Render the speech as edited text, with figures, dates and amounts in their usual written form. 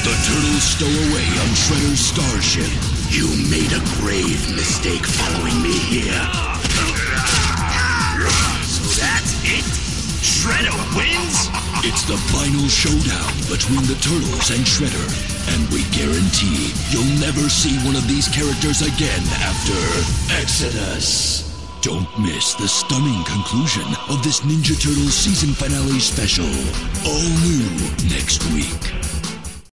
The turtles stow away on Shredder's starship. You made a grave mistake following me here. So that's it? Shredder wins? It's the final showdown between the turtles and Shredder. And we guarantee you'll never see one of these characters again after Exodus. Don't miss the stunning conclusion of this Ninja Turtles season finale special. All new next week.